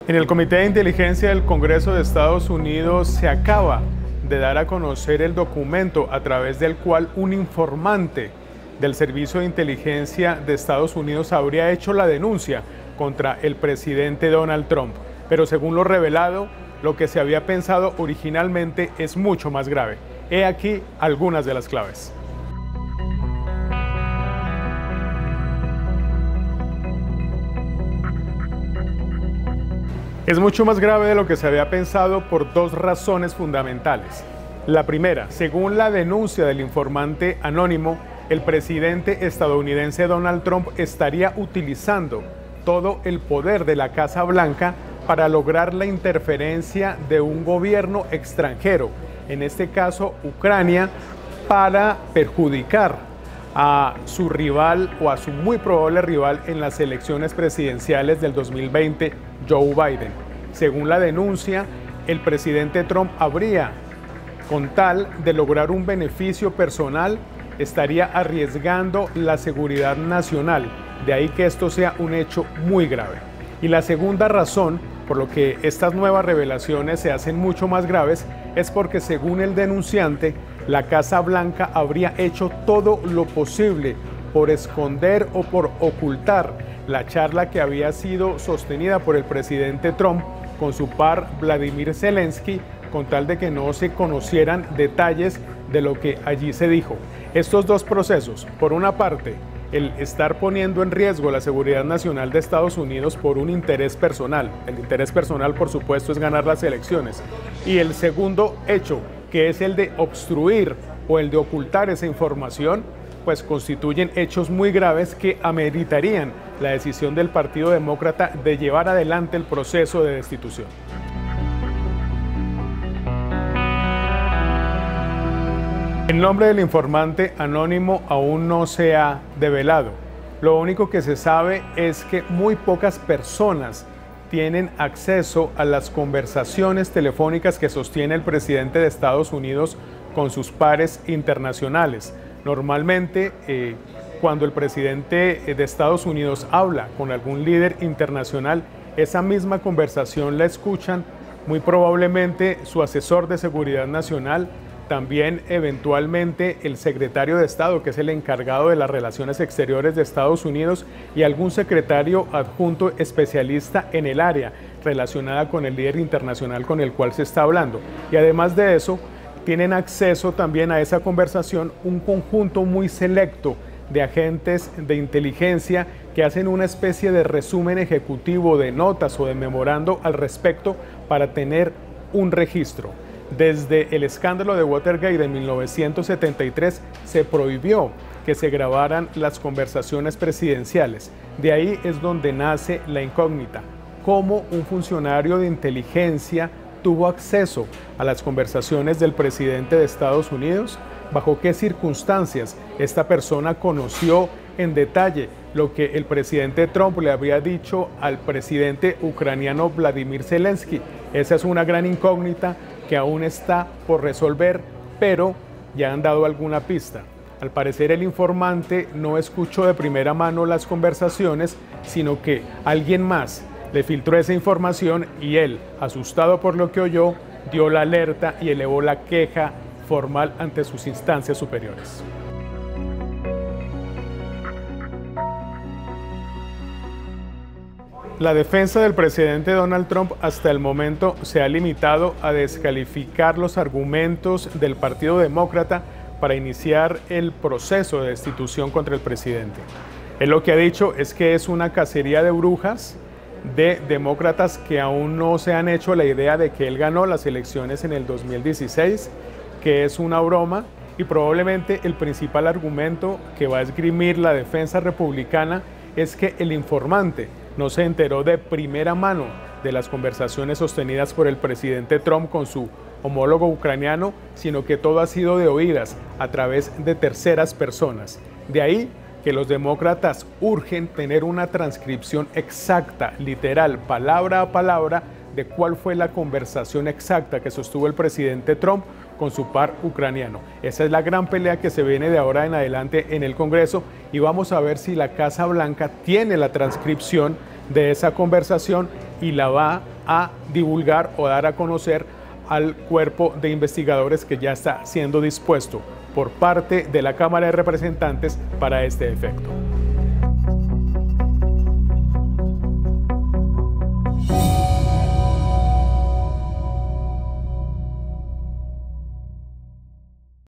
En el Comité de Inteligencia del Congreso de Estados Unidos se acaba de dar a conocer el documento a través del cual un informante del Servicio de Inteligencia de Estados Unidos habría hecho la denuncia contra el presidente Donald Trump. Pero según lo revelado, lo que se había pensado originalmente es mucho más grave. He aquí algunas de las claves. Es mucho más grave de lo que se había pensado por dos razones fundamentales. La primera, según la denuncia del informante anónimo, el presidente estadounidense Donald Trump estaría utilizando todo el poder de la Casa Blanca para lograr la interferencia de un gobierno extranjero, en este caso Ucrania, para perjudicar a su rival o a su muy probable rival en las elecciones presidenciales del 2020, Joe Biden. Según la denuncia, el presidente Trump habría, con tal de lograr un beneficio personal, estaría arriesgando la seguridad nacional. De ahí que esto sea un hecho muy grave. Y la segunda razón por lo que estas nuevas revelaciones se hacen mucho más graves es porque, según el denunciante, la Casa Blanca habría hecho todo lo posible por esconder o por ocultar la charla que había sido sostenida por el presidente Trump con su par Vladimir Zelensky, con tal de que no se conocieran detalles de lo que allí se dijo. Estos dos procesos, por una parte, el estar poniendo en riesgo la seguridad nacional de Estados Unidos por un interés personal. El interés personal, por supuesto, es ganar las elecciones. Y el segundo hecho, que es el de obstruir o el de ocultar esa información, pues constituyen hechos muy graves que ameritarían la decisión del Partido Demócrata de llevar adelante el proceso de destitución. El nombre del informante anónimo aún no se ha develado. Lo único que se sabe es que muy pocas personas tienen acceso a las conversaciones telefónicas que sostiene el presidente de Estados Unidos con sus pares internacionales. Normalmente, cuando el presidente de Estados Unidos habla con algún líder internacional, esa misma conversación la escuchan muy probablemente su asesor de seguridad nacional, también eventualmente el secretario de Estado, que es el encargado de las relaciones exteriores de Estados Unidos, y algún secretario adjunto especialista en el área relacionada con el líder internacional con el cual se está hablando. Y además de eso, tienen acceso también a esa conversación un conjunto muy selecto de agentes de inteligencia que hacen una especie de resumen ejecutivo de notas o de memorando al respecto para tener un registro. Desde el escándalo de Watergate de 1973 se prohibió que se grabaran las conversaciones presidenciales. De ahí es donde nace la incógnita. ¿Cómo un funcionario de inteligencia tuvo acceso a las conversaciones del presidente de Estados Unidos? ¿Bajo qué circunstancias esta persona conoció en detalle lo que el presidente Trump le había dicho al presidente ucraniano Vladimir Zelensky? Esa es una gran incógnita que aún está por resolver, pero ya han dado alguna pista. Al parecer el informante no escuchó de primera mano las conversaciones, sino que alguien más le filtró esa información y él, asustado por lo que oyó, dio la alerta y elevó la queja formal ante sus instancias superiores. La defensa del presidente Donald Trump hasta el momento se ha limitado a descalificar los argumentos del Partido Demócrata para iniciar el proceso de destitución contra el presidente. Él lo que ha dicho es que es una cacería de brujas de demócratas que aún no se han hecho la idea de que él ganó las elecciones en el 2016, que es una broma, y probablemente el principal argumento que va a esgrimir la defensa republicana es que el informante no se enteró de primera mano de las conversaciones sostenidas por el presidente Trump con su homólogo ucraniano, sino que todo ha sido de oídas a través de terceras personas. De ahí que los demócratas urgen tener una transcripción exacta, literal, palabra a palabra, de cuál fue la conversación exacta que sostuvo el presidente Trump con su par ucraniano. Esa es la gran pelea que se viene de ahora en adelante en el Congreso, y vamos a ver si la Casa Blanca tiene la transcripción de esa conversación y la va a divulgar o dar a conocer al cuerpo de investigadores que ya está siendo dispuesto por parte de la Cámara de Representantes para este efecto.